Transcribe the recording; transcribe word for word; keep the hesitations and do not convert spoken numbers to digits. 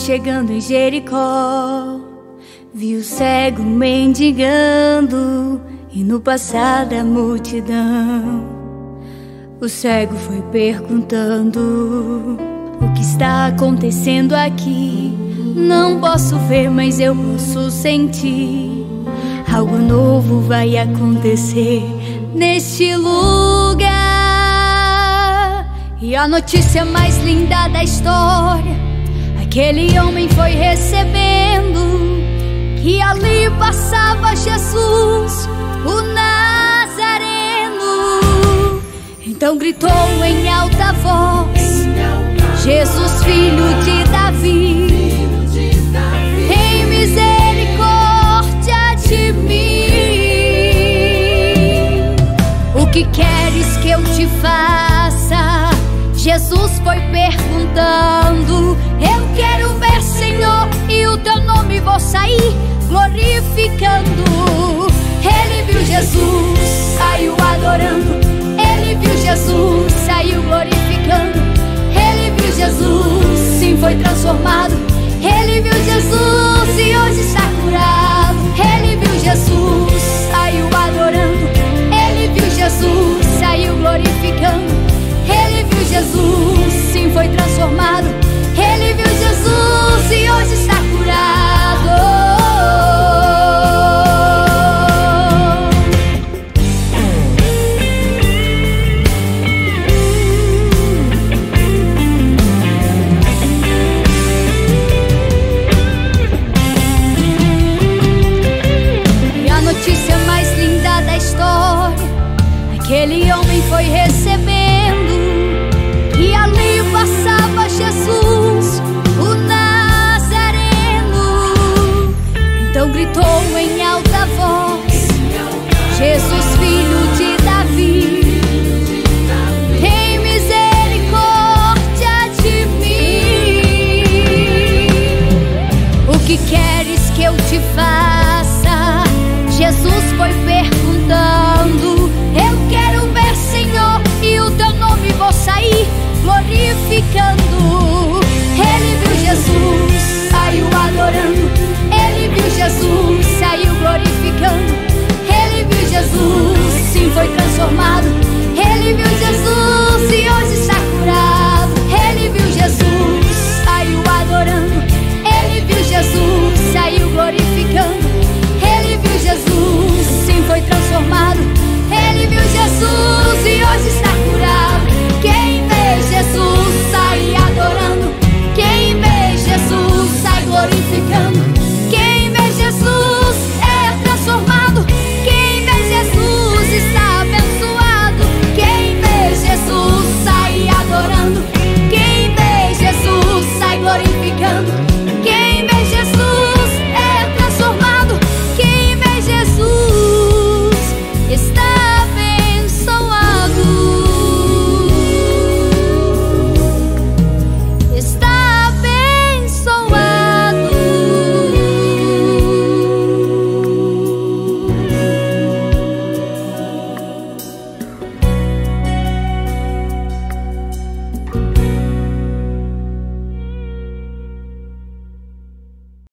chegando em Jericó, vi o cego mendigando e no passar da multidão, o cego foi perguntando: o que está acontecendo aqui? Não posso ver, mas eu posso sentir. Algo novo vai acontecer neste lugar. E a notícia mais linda da história, aquele homem foi recebendo que ali passava Jesus, o Nazareno. Então gritou em alta voz: Jesus, filho de Davi, tem misericórdia de mim. O que queres que eu te faça? Jesus foi perguntando. Eu quero ver, Senhor, e o teu nome vou sair glorificando. Ele viu Jesus, saiu adorando. Ele viu Jesus, saiu glorificando. Ele viu Jesus, sim, foi transformado. Ele viu Jesus e hoje está curado. Ele viu Jesus, saiu adorando. Ele viu Jesus, saiu glorificando. Ele viu Jesus, sim, foi transformado. Ele viu Jesus e hoje está curado. E a notícia mais linda da história, aquele homem foi recebendo e ali passava Jesus, o Nazareno. Então gritou em alta voz: Jesus, filho